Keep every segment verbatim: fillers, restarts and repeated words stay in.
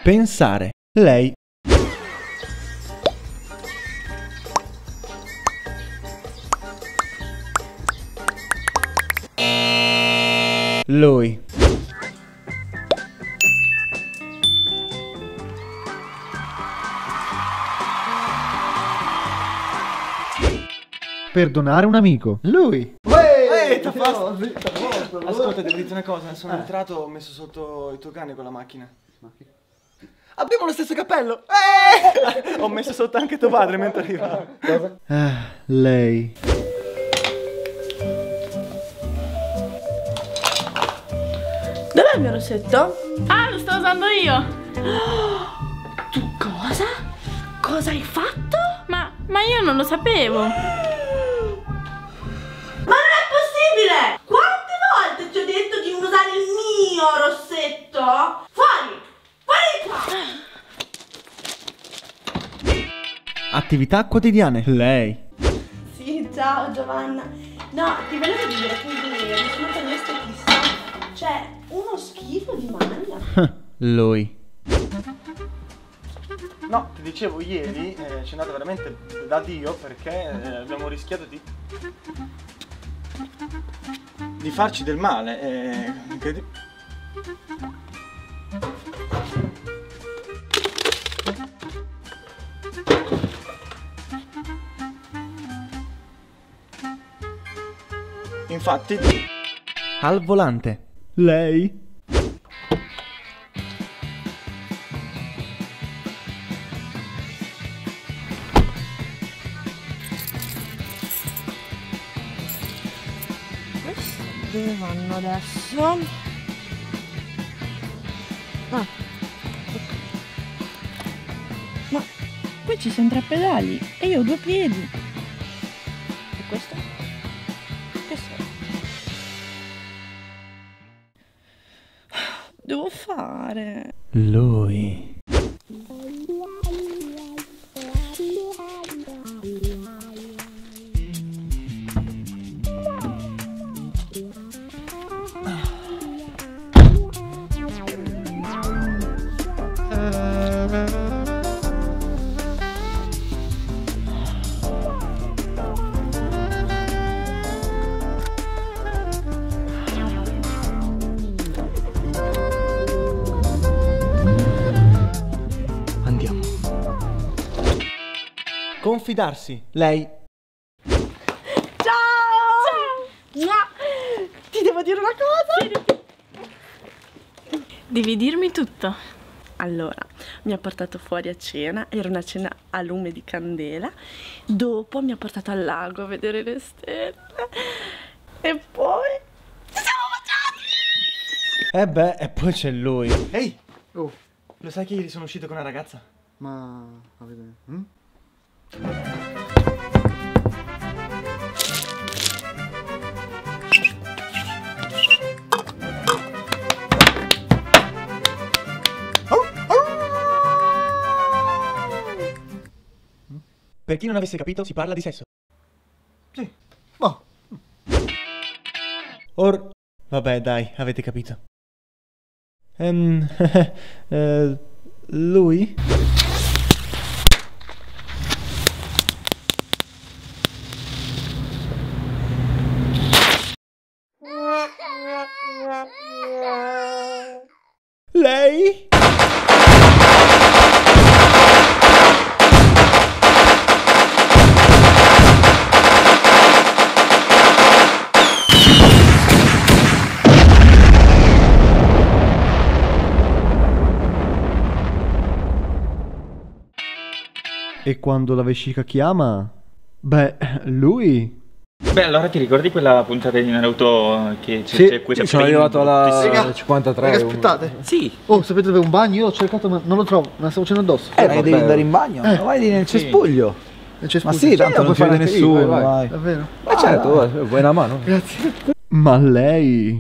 Pensare. Lei. Lui. Perdonare un amico. Lui. Ehi, t'ha fatto. Ascolta, devo dirti una cosa, sono eh. entrato, ho messo sotto il tuo cane con la macchina. Abbiamo lo stesso cappello! Eh! Ho messo sotto anche tuo padre mentre arrivava. Cosa? Ah, lei. Dov'è il mio rossetto? Ah, lo sto usando io! Tu cosa? Cosa hai fatto? Ma, ma io non lo sapevo! Ma non è possibile! Quante volte ti ho detto di non usare il mio rossetto? Fuori! Fuori qua! Attività quotidiane. Lei. Sì, ciao Giovanna. No, ti volevo dire che ieri sono andata all'estetista. C'è uno schifo di maglia. Lui. No, ti dicevo, ieri eh, c'è andata veramente da Dio perché eh, abbiamo rischiato di... di farci del male. Eh, incredi... Infatti... Al volante. Lei. Dove vanno adesso? Ah. Ma qui ci sono tre pedali e io ho due piedi. E questo? Che serve? Devo fare? Lui. Andiamo. Confidarsi. Lei. Ciao! Ciao! Ti devo dire una cosa? Devi dirmi tutto. Allora, mi ha portato fuori a cena, era una cena a lume di candela. Dopo mi ha portato al lago a vedere le stelle. E poi ci siamo baciati! Eh beh, e poi c'è lui. Ehi! Oh, lo sai che ieri sono uscito con una ragazza? Ma... a vedere... Hm? Per chi non avesse capito, si parla di sesso. Sì. Boh. Or... Vabbè, dai, avete capito. Ehm... eh, lui? Lei? E quando la vescica chiama? Beh, lui? Beh, allora ti ricordi quella puntata di Naruto che c'è Sì, sì, questa sì, sono arrivato alla Raga, cinquantatré. raga, aspettate. Sì. Oh, sapete dove è un bagno? Io ho cercato ma non lo trovo, me la stavo facendo addosso. Eh, ma devi andare in bagno? Eh. Vai lì nel Sì. cespuglio. Non c'è Ma scusa. sì, tanto non puoi ci vede fare anche nessuno, lì, vai, vai. vai. Davvero? Ma certo, vai, vuoi una mano? Grazie. Ma lei?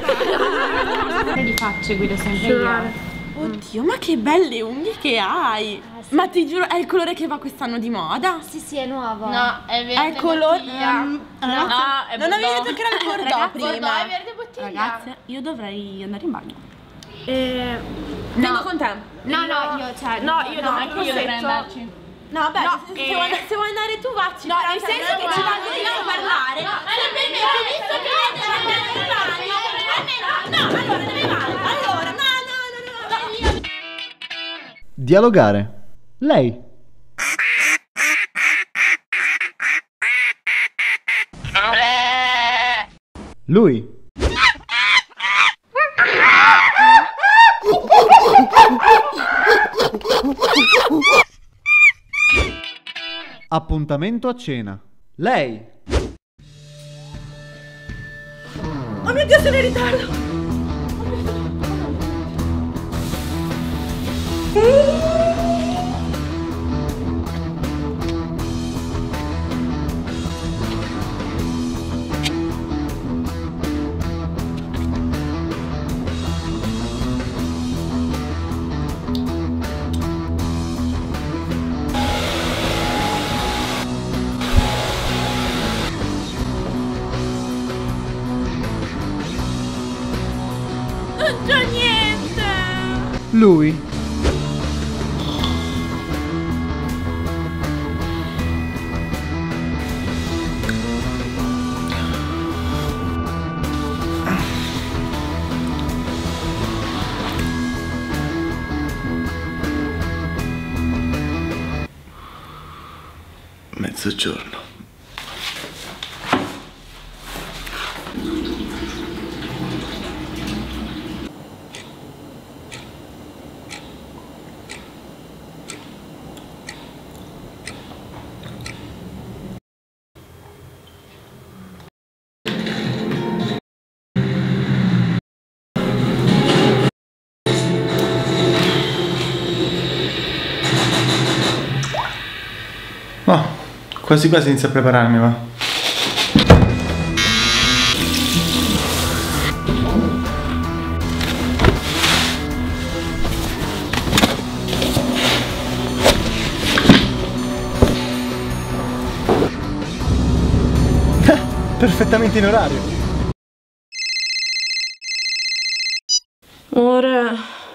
Di facce guido sempre io. Oddio, ma che belle unghie che hai! Ah, sì. Ma ti giuro, è il colore che va quest'anno di moda? Sì, sì, è nuovo. No, è verde È il colore... bottiglia. ehm, No, ragazzi, è non avevi bordeaux. detto che era il bordeaux Ragazzi, prima. bordeaux è verde bottiglia. Ragazze, io dovrei andare in bagno. Eh, Vengo no. con te. No, no, io, cioè... No, io devo anche io dovrei andarci. No, vabbè, No, se, eh. se, vuoi, se vuoi andare tu vacci. No, però nel cioè, senso non è che ci vado vado io a parlare. No, Allora, perché ho visto che lei deve andare al bagno. Almeno, no, allora dove vai? Allora, no, no, no, no, no. Dialogare. Lei. Lui. Appuntamento a cena. Lei. Oh mio Dio, sono in ritardo. Non c'ho niente. Lui. Mezzogiorno. Oh, quasi quasi inizio a prepararmi, va. Perfettamente in orario. Amore,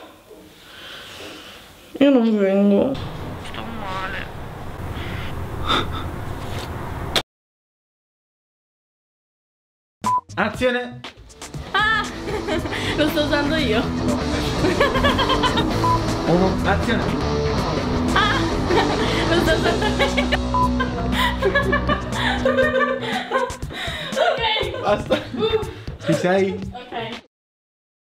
io non vengo. Sto male. Azione! Ah, lo sto usando io. Azione! Ah, lo sto usando io. Ok. Basta. Ci sei? Ok.